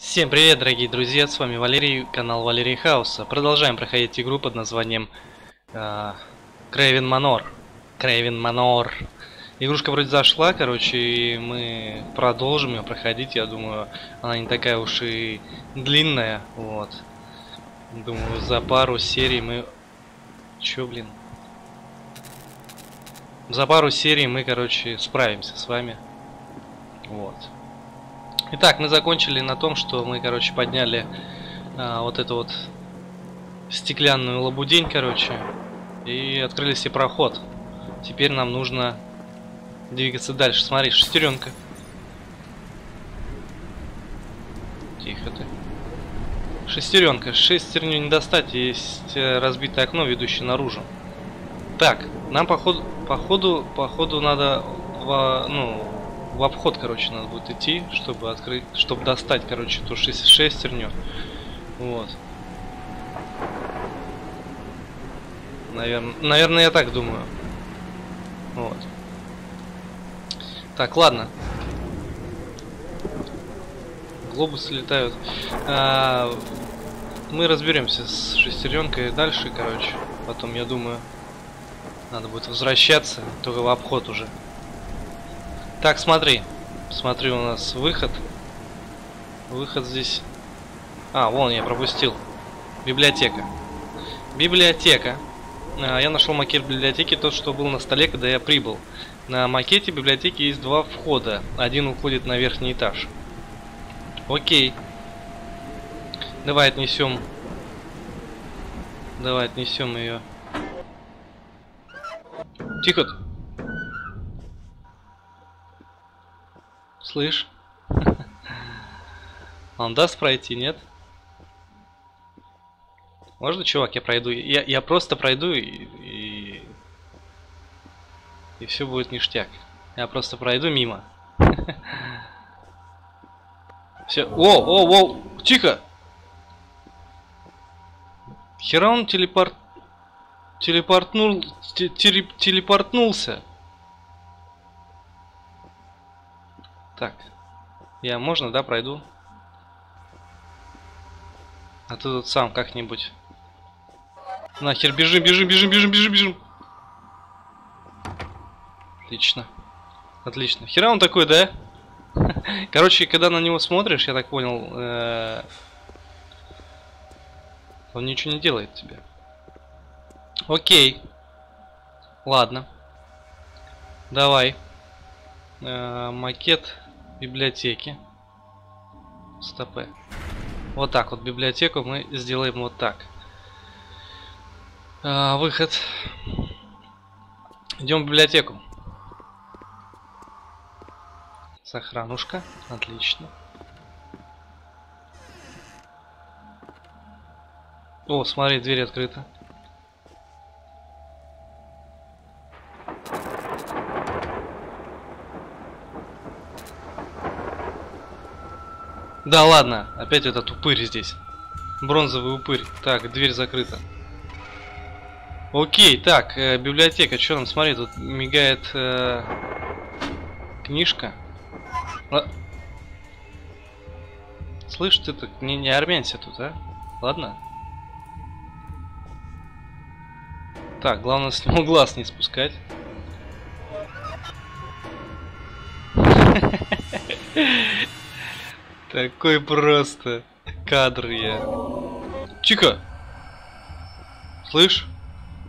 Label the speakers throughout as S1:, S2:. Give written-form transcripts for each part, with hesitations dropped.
S1: Всем привет, дорогие друзья, с вами Валерий, канал Валерий Хауса. Продолжаем проходить игру под названием Craven Manor. Craven Manor. Игрушка вроде зашла, короче, и мы продолжим ее проходить. Я думаю, она не такая уж и длинная, вот. Думаю, за пару серий мы... Чё, блин? За пару серий мы, короче, справимся с вами. Вот. Итак, мы закончили на том, что мы, короче, подняли вот эту вот стеклянную лабудень, короче, и открыли себе проход. Теперь нам нужно двигаться дальше. Смотри, шестеренка. Тихо ты. Шестеренка. Шестерню не достать, есть разбитое окно, ведущее наружу. Так, нам походу надо в обход, короче, надо будет идти, чтобы открыть, чтобы достать, короче, ту шестерню. Вот. Наверное, я так думаю. Вот. Так, ладно. Глобусы летают. Мы разберемся с шестеренкой дальше, короче. Потом, я думаю, надо будет возвращаться, только в обход уже. Так, смотри. Смотри, у нас выход. Выход здесь. А, вон, я пропустил. Библиотека. Библиотека. Я нашел макет библиотеки, тот, что был на столе, когда я прибыл. На макете библиотеки есть два входа. Один уходит на верхний этаж. Окей. Давай отнесем. Давай отнесем ее. Тихо. Слышь? Он даст пройти, нет? Можно, чувак, я пройду? Я просто пройду и все будет ништяк. Я просто пройду мимо. Все. О! Тихо! Хера он телепортнулся. Так. Можно, да, пройду? А ты тут сам как-нибудь. Нахер, бежим. Отлично. Отлично. Хера он такой, да? Короче, когда на него смотришь, я так понял, он ничего не делает тебе. Окей. Ладно. Давай. Макет библиотеки. Стопэ. Вот так вот библиотеку мы сделаем вот так. Выход. Идем в библиотеку. Сохранушка. Отлично. О, смотри, дверь открыта. Да ладно, опять этот упырь здесь. Бронзовый упырь. Так, дверь закрыта. Окей, так, библиотека. Что там, смотри, тут мигает книжка. Слышь, ты тут не армянься тут, а? Ладно? Так, главное с него глаз не спускать. Такой просто кадр я. Чика! Слышь?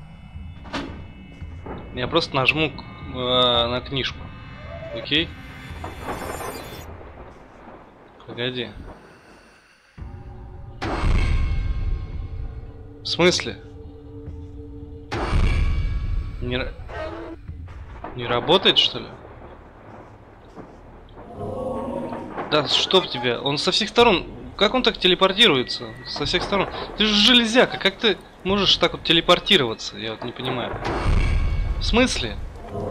S1: Я просто нажму на книжку. Окей? Погоди. В смысле? Не работает, что ли? Да чтоб тебя, он со всех сторон. Как он так телепортируется? Со всех сторон. Ты же железяка, как ты можешь так вот телепортироваться? Я вот не понимаю. В смысле?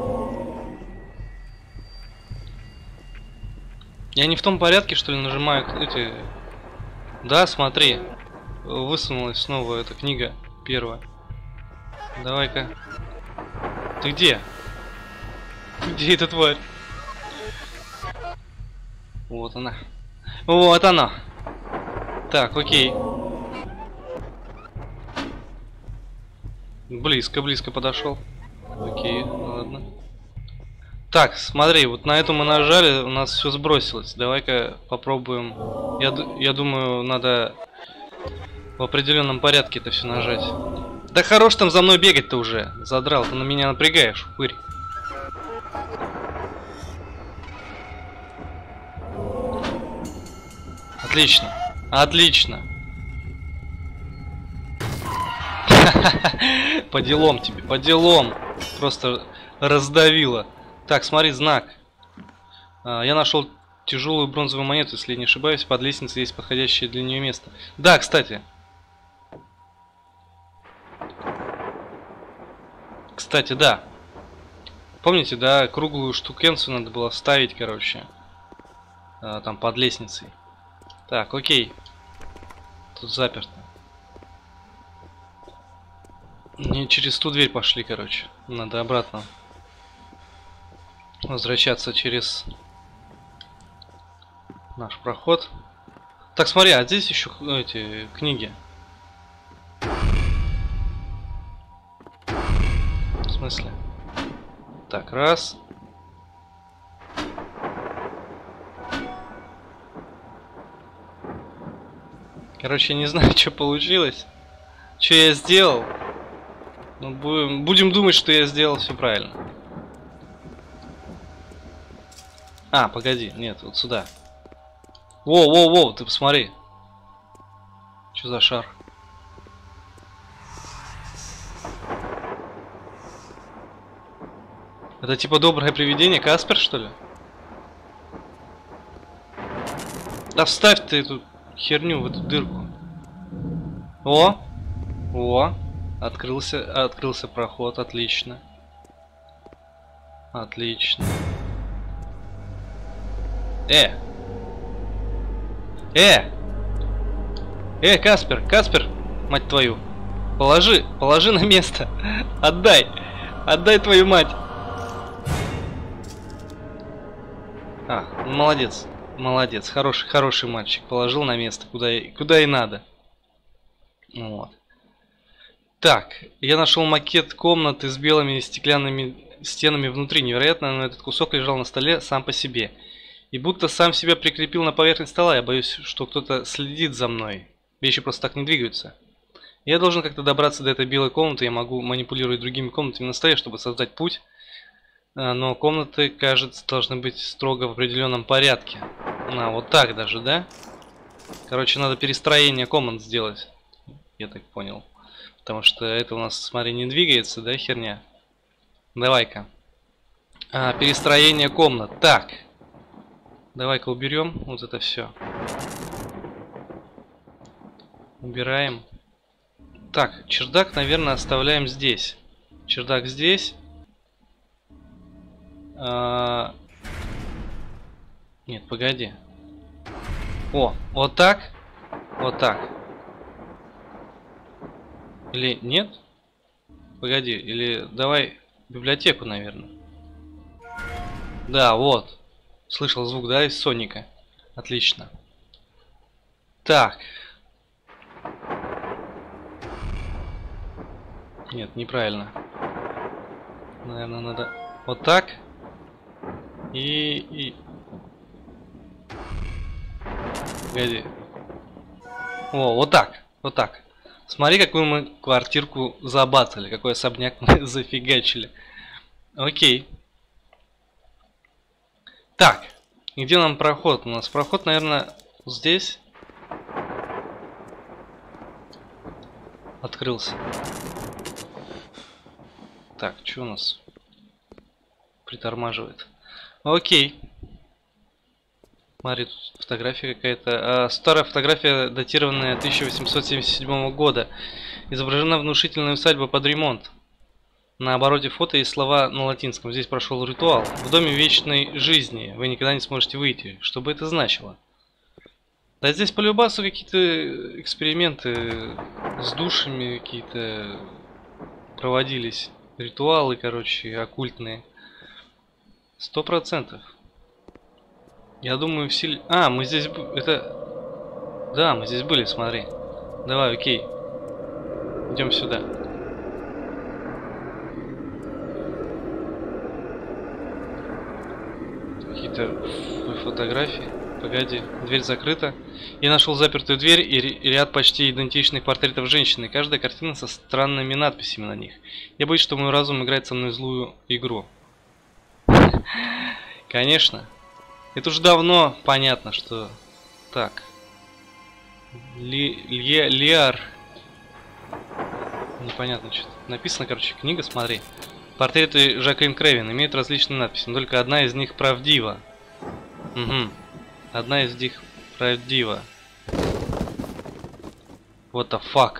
S1: Я не в том порядке, что ли, нажимаю эти... Да, смотри. Высунулась снова эта книга первая. Давай-ка. Ты где? Где эта тварь? Вот она. Вот она. Так, окей. Близко подошел. Окей, ладно. Так, смотри, вот на эту мы нажали, у нас все сбросилось. Давай-ка попробуем. Я думаю, надо в определенном порядке это все нажать. Да хорош там за мной бегать-то уже. Задрал, ты на меня напрягаешь, упырь. Отлично. Отлично. По делам тебе, по делам. Просто раздавило. Так, смотри, знак. Я нашел тяжелую бронзовую монету, если я не ошибаюсь. Под лестницей есть подходящее для нее место. Да, кстати. Кстати, да. Помните, да, круглую штукенцию надо было ставить, короче. Там под лестницей. Так, окей. Тут заперто. Не через ту дверь пошли, короче. Надо обратно возвращаться через наш проход. Так, смотри, а здесь еще эти книги. В смысле? Так, раз. Короче, я не знаю, что получилось. Что я сделал. Но будем думать, что я сделал все правильно. А, погоди, нет, вот сюда. Воу, ты посмотри. Что за шар? Это типа доброе привидение, Каспер, что ли? Да вставь ты эту херню в эту дырку. О, открылся проход, отлично. Отлично. Каспер, мать твою. Положи на место. Отдай твою мать. Молодец, хороший мальчик. Положил на место, куда и надо. Вот. Так, я нашел макет комнаты с белыми стеклянными стенами внутри. Невероятно, но этот кусок лежал на столе сам по себе. И будто сам себя прикрепил на поверхность стола. Я боюсь, что кто-то следит за мной. Вещи просто так не двигаются. Я должен как-то добраться до этой белой комнаты. Я могу манипулировать другими комнатами на столе, чтобы создать путь. Но комнаты, кажется, должны быть строго в определенном порядке. Вот так даже, да? Короче, надо перестроение комнат сделать. Я так понял. Потому что это у нас, смотри, не двигается, да, херня? Давай-ка. Перестроение комнат. Так. Давай-ка уберем вот это все. Убираем. Так, чердак, наверное, оставляем здесь. Чердак здесь. Нет, погоди. Вот так. Вот так. Или нет? Погоди, или давай библиотеку, наверное. Да, вот. Слышал звук, да, из Соника. Отлично. Так. Нет, неправильно. Наверное, надо вот так. И... Погоди. Вот так. Вот так. Смотри, какую мы квартирку забацали. Какой особняк мы зафигачили. Окей. Так. Где нам проход? У нас проход, наверное, здесь. Открылся. Так, что у нас притормаживает? Окей. Смотри, тут фотография какая-то. Старая фотография, датированная 1877 года. Изображена внушительная усадьба под ремонт. На обороте фото есть слова на латинском. Здесь прошел ритуал. В доме вечной жизни вы никогда не сможете выйти. Что бы это значило? Да здесь по любасу какие-то эксперименты с душами какие-то проводились. Ритуалы, короче, оккультные. 100%. Я думаю, в силе... мы здесь... Это... Да, мы здесь были, смотри. Давай, окей. Идем сюда. Какие-то фотографии. Погоди, дверь закрыта. Я нашел запертую дверь и ряд почти идентичных портретов женщины. Каждая картина со странными надписями на них. Я боюсь, что мой разум играет со мной злую игру. Конечно. Это уже давно понятно, что... Так. Лиар. Непонятно, что написано, короче, книга, смотри. Портреты Жаклин Крэвин имеют различные надписи, но только одна из них правдива. Угу. Одна из них правдива. What the fuck?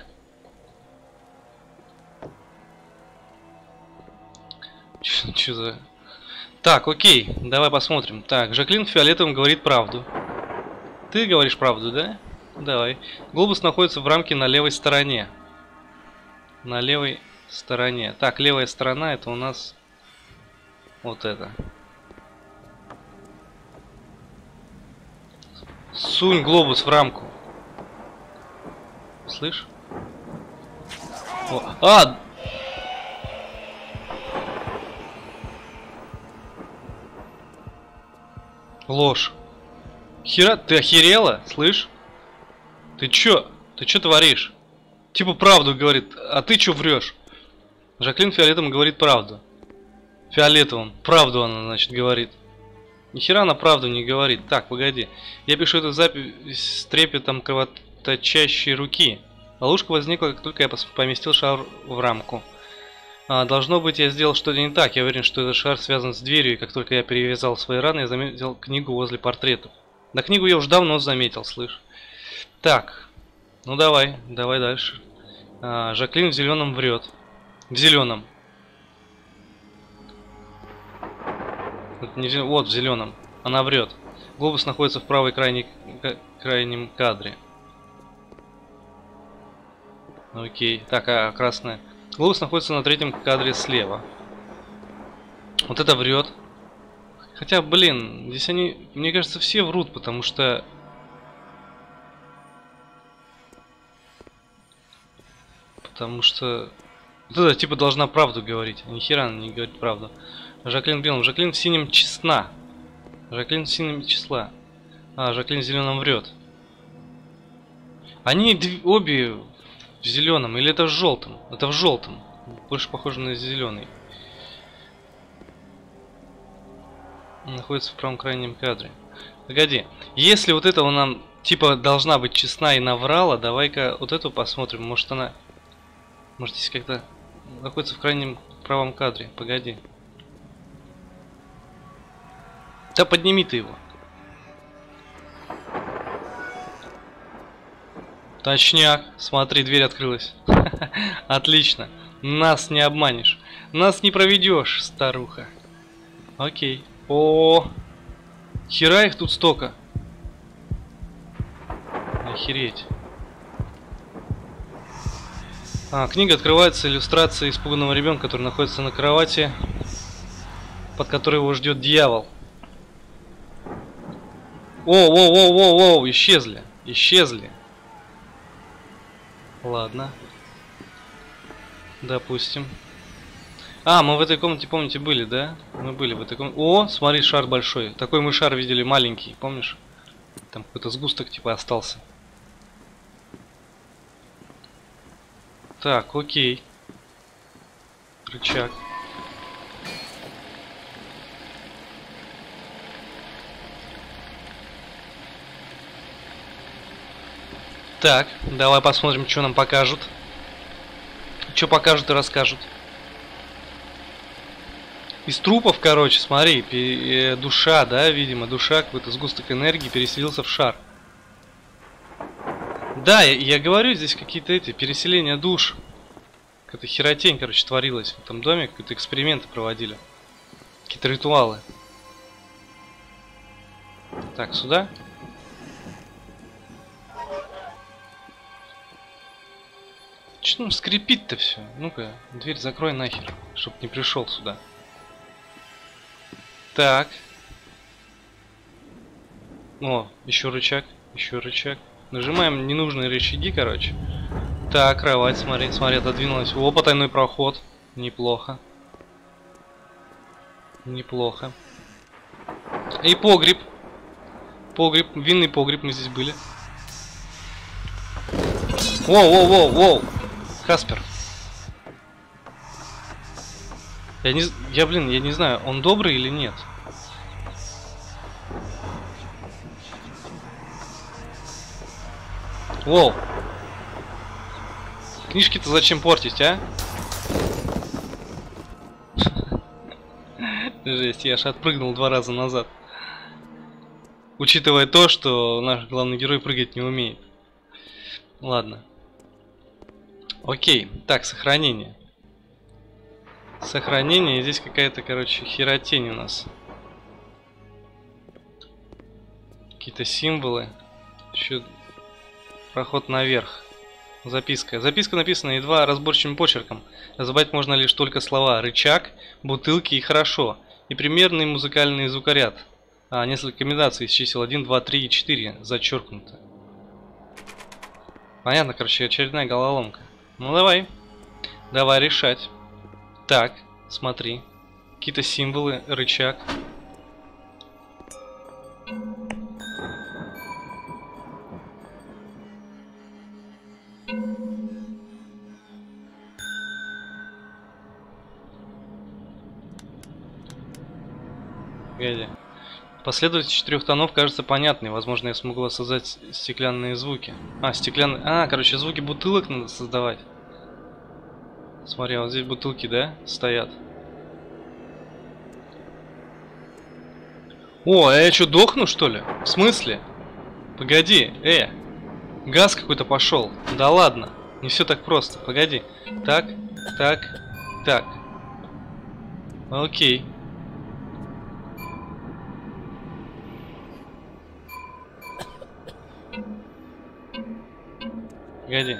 S1: Чё за... Так, окей, давай посмотрим. Так, Жаклин Фиолетовым говорит правду. Ты говоришь правду, да? Давай. Глобус находится в рамке на левой стороне. На левой стороне. Так, левая сторона это у нас вот это. Сунь глобус в рамку. Слышь? О, а! Ложь. Хера, ты охерела? Слышь? Ты чё? Ты чё творишь? Типа правду говорит, а ты чё врешь? Жаклин Фиолетовым говорит правду. Фиолетовым. Правду она, значит, говорит. Нихера она правду не говорит. Так, погоди. Я пишу эту запись с трепетом кровоточащей руки. Ловушка возникла, как только я поместил шар в рамку. Должно быть, я сделал что-то не так. Я уверен, что этот шар связан с дверью, и как только я перевязал свои раны, я заметил книгу возле портретов. Да книгу я уже давно заметил, слышь. Так, ну давай дальше. Жаклин в зеленом врет. В зеленом. Вот в зеленом. Она врет. Глобус находится в правой крайнем кадре. Окей. Так, а красная. Глобус находится на третьем кадре слева. Вот это врет. Хотя, блин, здесь они, мне кажется, все врут, потому что... Вот это типа должна правду говорить. А нихера она не говорит правду. Жаклин белым. Жаклин в синем честна. Жаклин в синем числа. А, Жаклин в зеленом врет. Они обе в зеленом. Или это в желтом? Это в желтом. Больше похоже на зеленый. Находится в правом крайнем кадре. Погоди. Если вот этого нам типа должна быть честна и наврала, давай-ка вот эту посмотрим. Может она... Может здесь как-то... Находится в крайнем правом кадре. Погоди. Да подними ты его. Точняк. Смотри, дверь открылась. Отлично. Нас не обманешь. Нас не проведешь, старуха. Окей. О, хера их тут столько. Охереть. Книга открывается иллюстрацией испуганного ребенка, который находится на кровати, под которой его ждет дьявол. О, исчезли. Исчезли. Ладно. Допустим. Мы в этой комнате, помните, были, да? Мы были в этой комнате. О, смотри, шар большой. Такой мы шар видели маленький, помнишь? Там какой-то сгусток типа остался. Так, окей. Рычаг. Так, давай посмотрим, что нам покажут. Что покажут и расскажут. Из трупов, короче, смотри, душа, да, видимо, душа, какой-то сгусток энергии переселился в шар. Да, я говорю, здесь какие-то эти переселения душ. Какая-то херотень, короче, творилась в этом доме, какие-то эксперименты проводили. Какие-то ритуалы. Так, сюда. Че там скрипит-то все? Ну-ка, дверь закрой нахер, чтоб не пришел сюда. Так. О, еще рычаг, еще рычаг. Нажимаем ненужные рычаги, короче. Так, кровать, смотри, смотри, отодвинулась. О, потайной проход. Неплохо. Неплохо. И погреб. Погреб, винный погреб мы здесь были. Воу, воу, воу, воу. Хаспер. Я не знаю, он добрый или нет. Воу. Книжки-то зачем портить, а? Жесть, я аж отпрыгнул 2 раза назад. Учитывая то, что наш главный герой прыгать не умеет. Ладно. Окей, так, сохранение. Сохранение, здесь какая-то, короче, херотень у нас. Какие-то символы. Еще проход наверх. Записка. Записка написана едва разборчивым почерком. Разобрать можно лишь только слова «рычаг», «бутылки» и «хорошо». И примерный музыкальный звукоряд. Несколько комбинаций из чисел 1, 2, 3 и 4 зачеркнуто. Понятно, короче, очередная головоломка. Ну давай. Давай решать. Так, смотри. Какие-то символы, рычаг. Погоди. Последовательность 4 тонов кажется понятной. Возможно, я смогу воссоздать стеклянные звуки. Стеклянные... короче, звуки бутылок надо создавать. Смотри, вот здесь бутылки, да, стоят. О, я что, дохну, что ли? В смысле? Погоди, газ какой-то пошел. Да ладно, не все так просто. Погоди. Так, так, так. Окей. Погоди.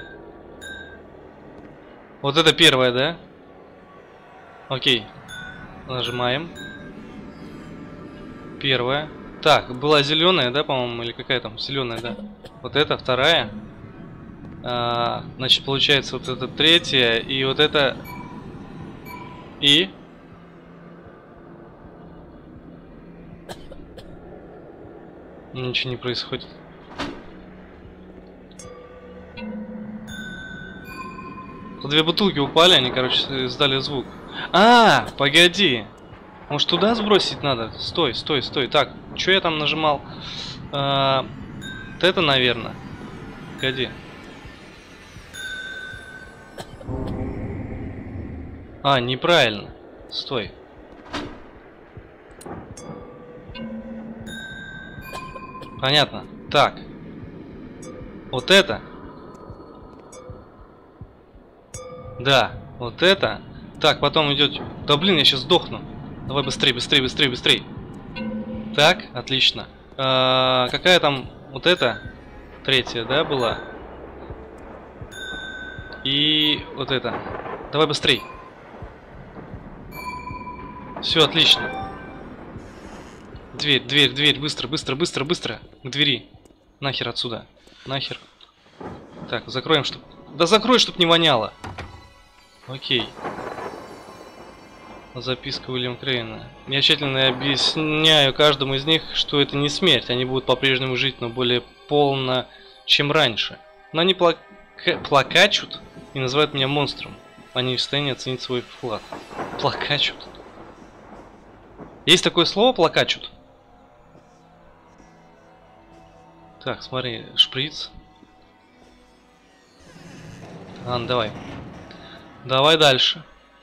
S1: Вот это первое, да? Окей. Нажимаем. Первая. Так, была зеленая, да, по-моему, или какая там? Зеленая, да. Вот это вторая. Значит, получается вот это третья. И вот это. И. Ничего не происходит. Две бутылки упали, они, короче, издали звук. Погоди. Может, туда сбросить надо? Стой, стой, стой. Так, что я там нажимал? Вот это, наверное. Погоди. Неправильно. Стой. Понятно. Так. Вот это. Да, вот это. Так, потом идет... Да блин, я сейчас сдохну. Давай быстрее, быстрее, быстрее, быстрее. Так, отлично. Какая там вот эта? Третья, да, была? И вот это. Давай быстрей. Все, отлично. Дверь, дверь, дверь. Быстро, быстро, быстро, быстро. К двери. Нахер отсюда. Нахер. Так, закроем, чтоб... Да закрой, чтоб не воняло. Окей. Записка Уильяма Крейна. Я тщательно объясняю каждому из них, что это не смерть. Они будут по-прежнему жить, но более полно, чем раньше. Но они плакачут и называют меня монстром. Они в состоянии оценить свой вклад. Плакачут. Есть такое слово плакачут? Так, смотри, шприц. Ладно, давай. Давай дальше.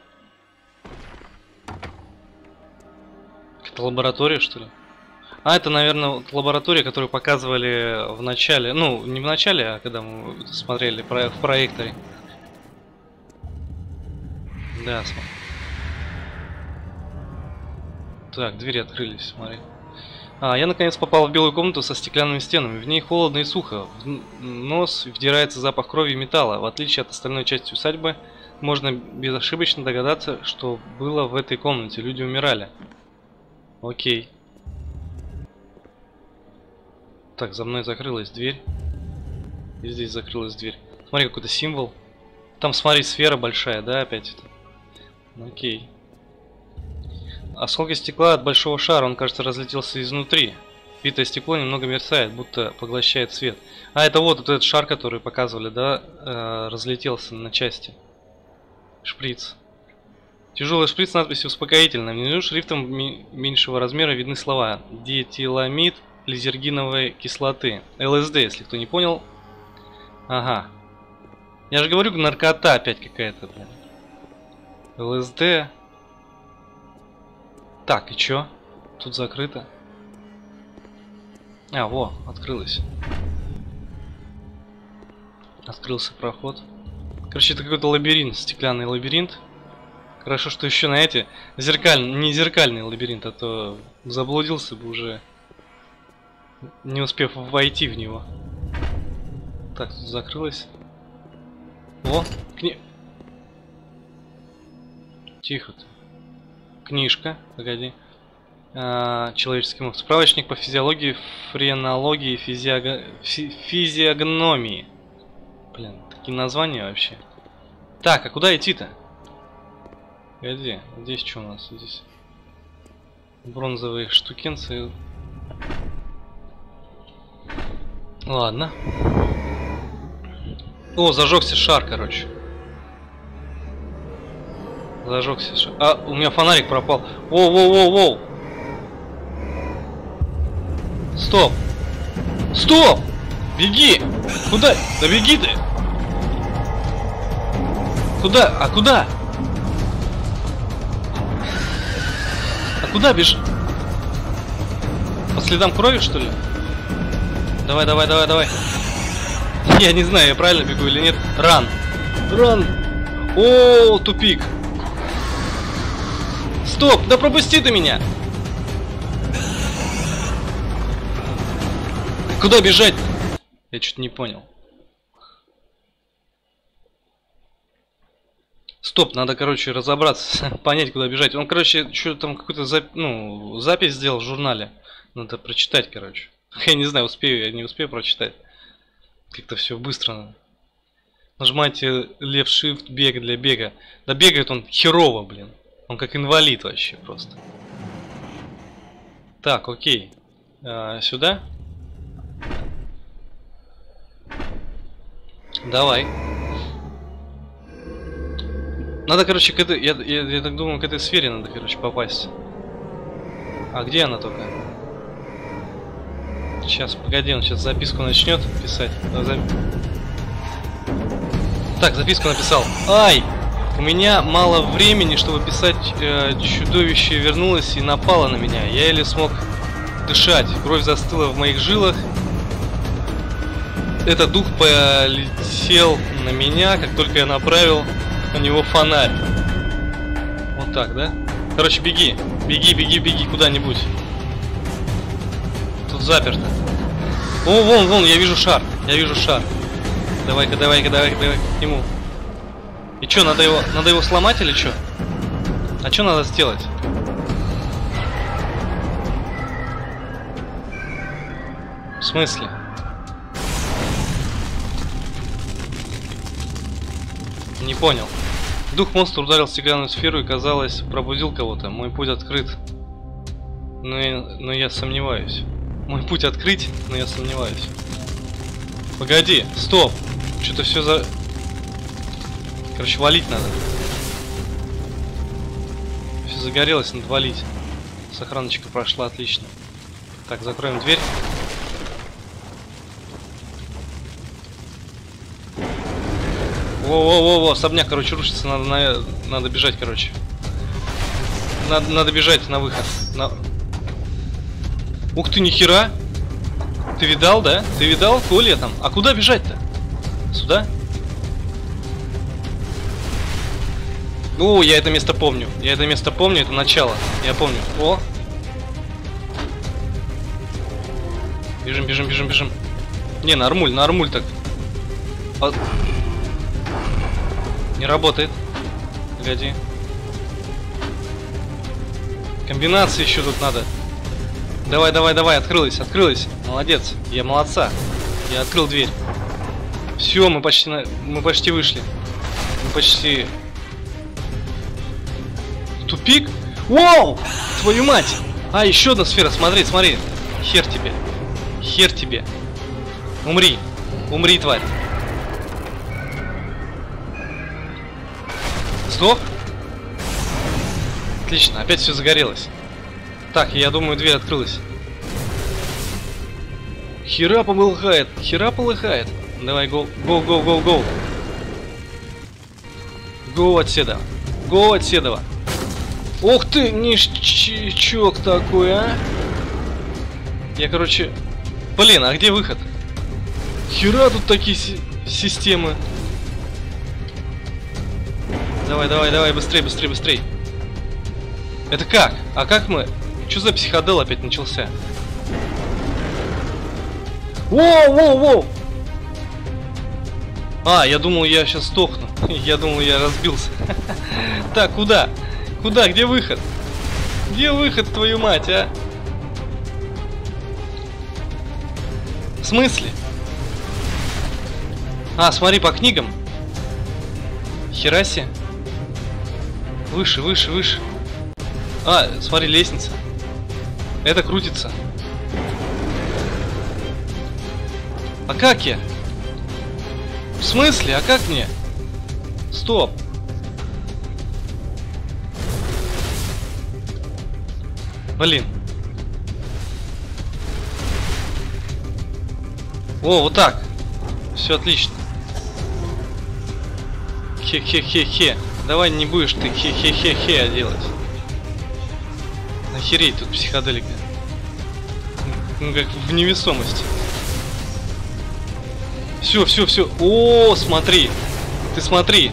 S1: Это лаборатория, что ли? Это, наверное, вот лаборатория, которую показывали в начале. Ну, не в начале, а когда мы смотрели в проекторе. Да, смотри. Так, двери открылись, смотри. Я наконец попал в белую комнату со стеклянными стенами. В ней холодно и сухо. В нос вдирается запах крови и металла. В отличие от остальной части усадьбы, можно безошибочно догадаться, что было в этой комнате. Люди умирали. Окей. Так, за мной закрылась дверь. И здесь закрылась дверь. Смотри, какой-то символ. Там, смотри, сфера большая, да, опять это? Окей. Осколки стекла от большого шара, он, кажется, разлетелся изнутри. Битое стекло немного мерцает, будто поглощает свет. А, это вот этот шар, который показывали, да, разлетелся на части. Шприц. Тяжелый шприц с надписью «Успокоительно». Внизу шрифтом меньшего размера видны слова: диэтиламид лизергиновой кислоты. ЛСД, если кто не понял. Ага. Я же говорю, наркота опять какая-то, блин. ЛСД. Так, и чё? Тут закрыто. А, во, открылось. Открылся проход. Короче, это какой-то лабиринт, стеклянный лабиринт. Хорошо, что еще на эти не зеркальный лабиринт, а то заблудился бы уже, не успев войти в него. Так, тут закрылось. О, Тихо ты. Книжка, погоди. Человеческий мозг. Справочник по физиологии, френологии, физиогномии. Блин, такие названия вообще. Так, а куда идти-то? Погоди, здесь что у нас? Здесь бронзовые штукенцы. Ладно. О, зажегся шар, короче. Зажегся шар. А, у меня фонарик пропал. Воу-воу-воу-воу. Стоп! Стоп! Беги! Куда? Да беги ты! Куда? А куда? А куда бежишь? По следам крови, что ли? Давай, давай, давай, давай. Я не знаю, я правильно бегу или нет. Ран! Ран! О, тупик! Стоп! Да пропусти ты меня! Куда бежать? Я что-то не понял. Стоп, надо, короче, разобраться, понять, куда бежать. Он, короче, что-то там какую-то запись сделал в журнале. Надо прочитать, короче. Я не знаю, успею, я не успею прочитать. Как-то все быстро надо. Нажимайте Left Shift, бег для бега. Да бегает он херово, блин. Он как инвалид вообще просто. Так, окей. Сюда? Давай. Надо, короче, к этой, я так думаю, к этой сфере надо, короче, попасть. А где она только? Сейчас, погоди, он сейчас записку начнет писать. Так, записку написал. Ай! У меня мало времени, чтобы писать. Чудовище вернулось и напало на меня. Я еле смог дышать. Кровь застыла в моих жилах. Этот дух полетел на меня, как только я направил на него фонарь. Вот так, да? Короче, беги. Беги, беги, беги куда-нибудь. Тут заперто. О, вон, вон, я вижу шар. Я вижу шар. Давай-ка, давай-ка, давай-ка, давай к нему. И что, надо его сломать или что? А что надо сделать? В смысле? Не понял. Дух монстра ударил в стеклянную сферу и, казалось, пробудил кого-то. Мой путь открыт. Но я сомневаюсь. Мой путь открыть, но я сомневаюсь. Погоди, стоп. Что-то все за... Короче, валить надо. Все загорелось, надо валить. Сохраночка прошла отлично. Так, закроем дверь. Во-во-во-во, особняк, короче, рушится, надо бежать, короче. Надо бежать на выход. Ух ты, нихера! Ты видал, да? Ты видал, Коля там? А куда бежать-то? Сюда? О, я это место помню. Я это место помню, это начало. Я помню. О! Бежим, бежим, бежим, бежим. Не, на армуль так. Не работает. Погоди. Комбинации еще тут надо. Давай, давай, давай, открылась, открылась. Молодец, я молодца. Я открыл дверь. Все, мы почти вышли. Мы почти... Тупик? Вау! Твою мать! А, еще одна сфера, смотри, смотри. Хер тебе. Хер тебе. Умри. Умри, тварь. Сдох? Отлично, опять все загорелось. Так, я думаю, дверь открылась. Хера полыхает, хера полыхает. Давай, гоу, гоу, гоу, гоу, гоу. Гоу отседа. Гоу отседова. Ух ты, ништячок такой, а. Я, короче... Блин, а где выход? Хера тут такие системы. Давай, давай, давай, быстрей, быстрей, быстрей. Это как? А как мы? Что за психодел опять начался? Воу, воу, воу! А, я думал, я сейчас сдохну. Я думал, я разбился. Так, куда? Куда? Где выход? Где выход, твою мать, а? В смысле? А, смотри, по книгам. Хераси. Выше, выше, выше. А, смотри, лестница. Это крутится. А как я? В смысле? А как мне? Стоп. Блин. О, вот так. Все отлично. Хе-хе-хе-хе. Давай не будешь ты хе-хе-хе-хе делать. Охереть тут психоделика. Ну как в невесомости. Все, все, все. О, смотри. Ты смотри.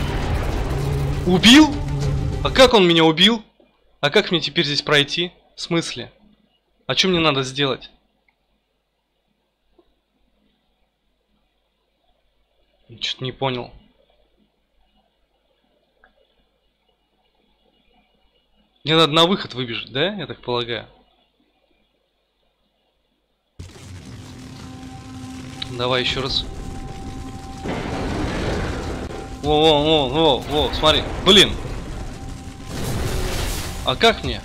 S1: Убил? А как он меня убил? А как мне теперь здесь пройти? В смысле? А что мне надо сделать? Что-то не понял. Мне надо на выход выбежать, да? Я так полагаю. Давай еще раз. Во, смотри. Блин. А как мне?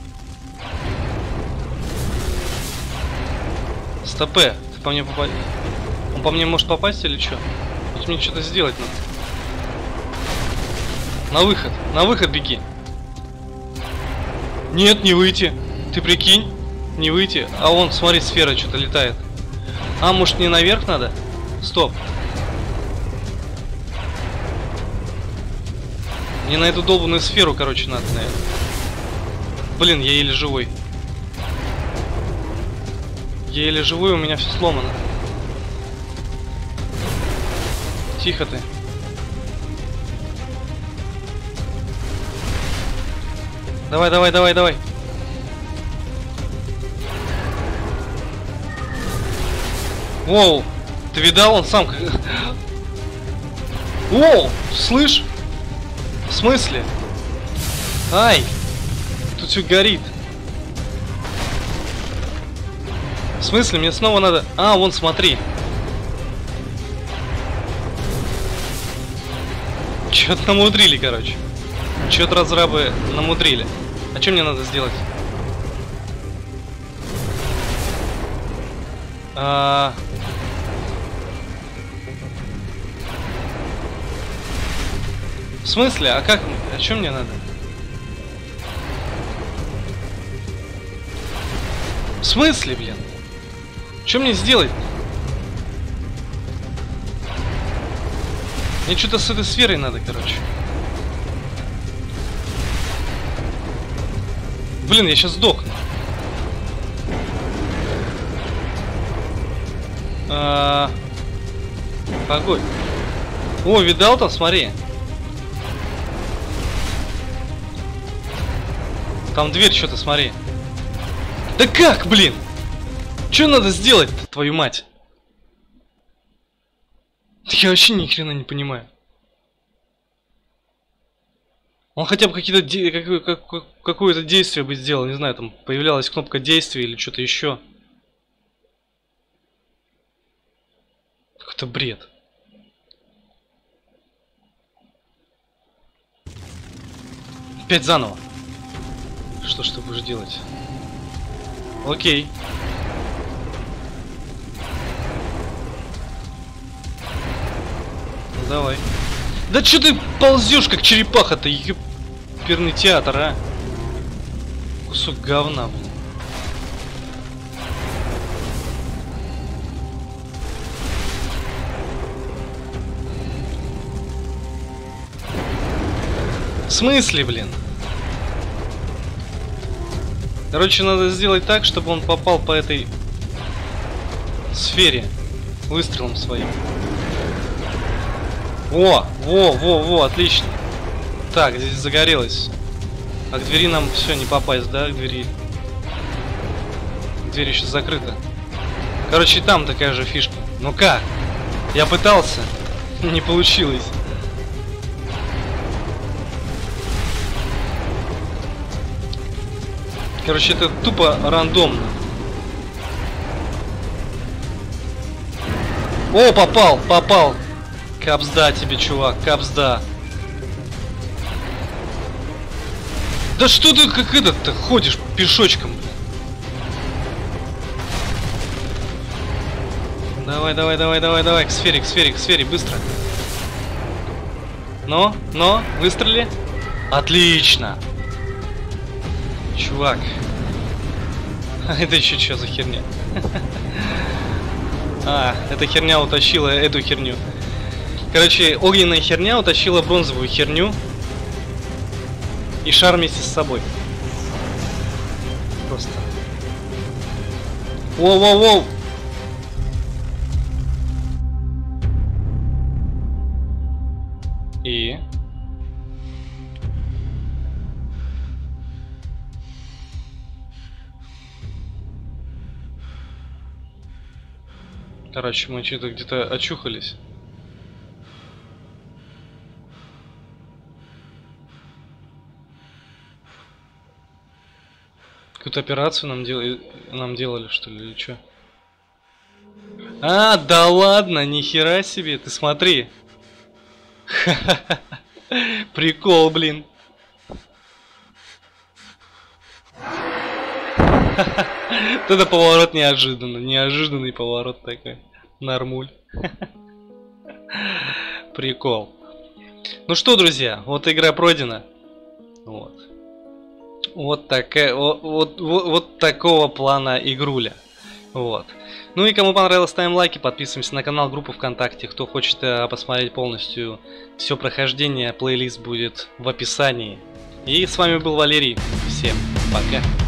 S1: Стопе. Ты по мне попасть? Он по мне может попасть или что? Тут мне что-то сделать надо. На выход беги. Нет, не выйти. Ты прикинь, не выйти. А вон, смотри, сфера что-то летает. А, может мне наверх надо? Стоп. Мне на эту долбанную сферу, короче, надо, наверное. Блин, я еле живой. Я еле живой, у меня все сломано. Тихо ты. Давай, давай, давай, давай. Воу, ты видал, он сам... Воу, слышь? В смысле? Ай, тут все горит. В смысле, мне снова надо... А, вон, смотри. Чё-то намудрили, короче. Чё-то разрабы намудрили. А что мне надо сделать? В смысле? А как? А что мне надо? В смысле, блин? Что мне сделать? Мне что-то с этой сферой надо, короче. Блин, я сейчас сдохну. Какой? О, видал там, смотри. Там дверь что-то, смотри. Да как, блин? Что надо сделать-то, твою мать? Я вообще ни хрена не понимаю. Он хотя бы какое-то действие бы сделал, не знаю, там появлялась кнопка действия или что-то еще. Какой-то бред. Опять заново. Что ж ты будешь делать? Окей. Ну, давай. Да что ты ползешь, как черепаха-то? Ёперный театр, а? Кусок говна, блин. В смысле, блин? Короче, надо сделать так, чтобы он попал по этой сфере выстрелом своим. Во, отлично. Так, здесь загорелось. А к двери нам все не попасть, да, к двери? Дверь еще закрыта. Короче, и там такая же фишка. Ну как? Я пытался. Не получилось. Короче, это тупо рандомно. О, попал. Капсда тебе, чувак, капсда. Да что ты как этот-то ходишь пешочком, блин? Давай, к сфере, быстро. Но, выстрели. Отлично. Чувак. Это еще что за херня? А, эта херня утащила эту херню. Короче, огненная херня утащила бронзовую херню. И шар вместе с собой. Просто. Воу. И... Короче, мы что-то где-то очухались. Какую-то операцию нам делали, что ли, или что? А, да ладно, нихера себе, ты смотри. Прикол, блин. Это поворот неожиданный поворот такой. Нормуль. Прикол. Ну что, друзья, вот игра пройдена. Вот такая, вот такого плана игруля. Вот. Ну и кому понравилось, ставим лайки, подписываемся на канал, группу ВКонтакте. Кто хочет посмотреть полностью все прохождение, плейлист будет в описании. И с вами был Валерий. Всем пока.